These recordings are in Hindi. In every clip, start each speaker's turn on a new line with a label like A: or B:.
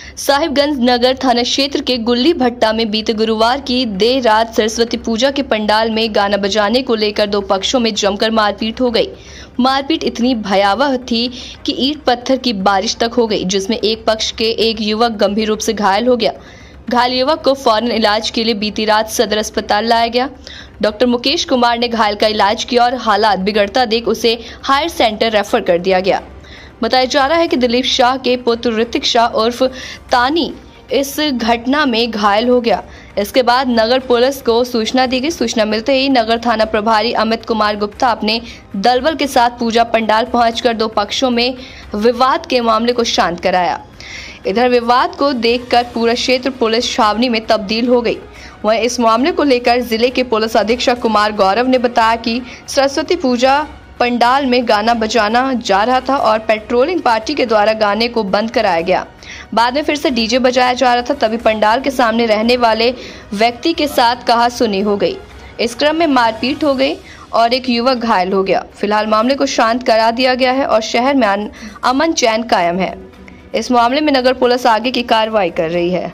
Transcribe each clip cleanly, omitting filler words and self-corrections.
A: साहिबगंज नगर थाना क्षेत्र के गुल्ली भट्टा में बीते गुरुवार की देर रात सरस्वती पूजा के पंडाल में गाना बजाने को लेकर दो पक्षों में जमकर मारपीट हो गई। मारपीट इतनी भयावह थी कि ईंट पत्थर की बारिश तक हो गई, जिसमें एक पक्ष के एक युवक गंभीर रूप से घायल हो गया। घायल युवक को फौरन इलाज के लिए बीती रात सदर अस्पताल लाया गया। डॉक्टर मुकेश कुमार ने घायल का इलाज किया और हालात बिगड़ता देख उसे हायर सेंटर रेफर कर दिया गया। बताया जा रहा है कि दिलीप शाह के पुत्र ऋतिक शाह उर्फ तानी इस घटना में घायल हो गया। इसके बाद नगर पुलिस को सूचना दी गई। सूचना मिलते ही नगर थाना प्रभारी अमित कुमार गुप्ता अपने दलबल के साथ पूजा पंडाल पहुंचकर दो पक्षों में विवाद के मामले को शांत कराया। इधर विवाद को देखकर पूरा क्षेत्र पुलिस छावनी में तब्दील हो गई। वहीं इस मामले को लेकर जिले के पुलिस अधीक्षक कुमार गौरव ने बताया कि सरस्वती पूजा पंडाल में गाना बजाना जा रहा था और पेट्रोलिंग पार्टी के द्वारा गाने को बंद कराया गया। बाद में फिर से डीजे बजाया जा रहा था, तभी पंडाल के सामने रहने वाले व्यक्ति के साथ कहासुनी हो गई। इस क्रम में मारपीट हो गई और एक युवक घायल हो गया। फिलहाल मामले को शांत करा दिया गया है और शहर में अमन चैन कायम है। इस मामले में नगर पुलिस आगे की कार्रवाई कर रही है।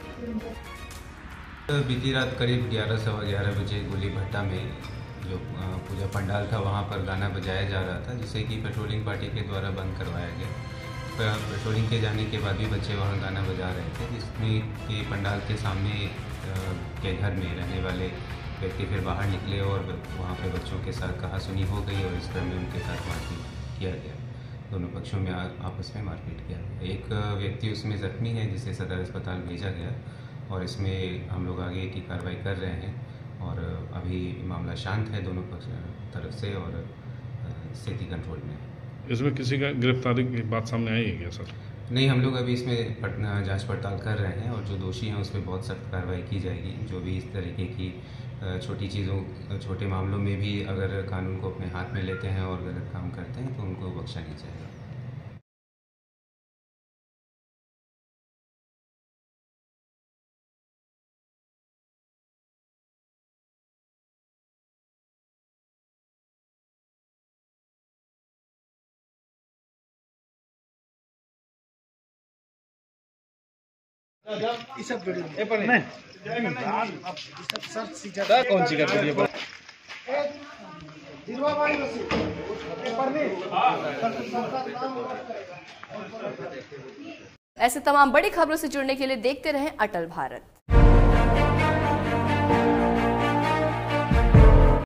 B: बीती रात करीब 11:11 बजे गुल्ली भट्टा में जो पूजा पंडाल था वहाँ पर गाना बजाया जा रहा था, जिसे कि पेट्रोलिंग पार्टी के द्वारा बंद करवाया गया। पेट्रोलिंग के जाने के बाद भी बच्चे वहाँ गाना बजा रहे थे, जिसमें कि पंडाल के सामने के घर में रहने वाले व्यक्ति फिर बाहर निकले और वहाँ पे बच्चों के साथ कहासुनी हो गई और इस क्रम में उनके साथ मारपीट किया गया। दोनों पक्षों में आपस में मारपीट किया। एक व्यक्ति उसमें जख्मी है, जिसे सदर अस्पताल भेजा गया और इसमें हम लोग आगे की कार्रवाई कर रहे हैं और अभी मामला शांत है दोनों पक्ष तरफ से और स्थिति कंट्रोल में है।
C: इसमें किसी का गिरफ्तारी की बात सामने आई है क्या सर?
B: नहीं, हम लोग अभी इसमें जांच पड़ताल कर रहे हैं और जो दोषी हैं उस पर बहुत सख्त कार्रवाई की जाएगी। जो भी इस तरीके की छोटी चीज़ों, छोटे मामलों में भी अगर कानून को अपने हाथ में लेते हैं और गलत काम करते हैं तो उनको बख्शा नहीं जाएगा।
D: ये सब वीडियो सर कौन सी का वीडियो
A: ऐसे तमाम बड़ी खबरों से जुड़ने के लिए देखते रहें अटल भारत।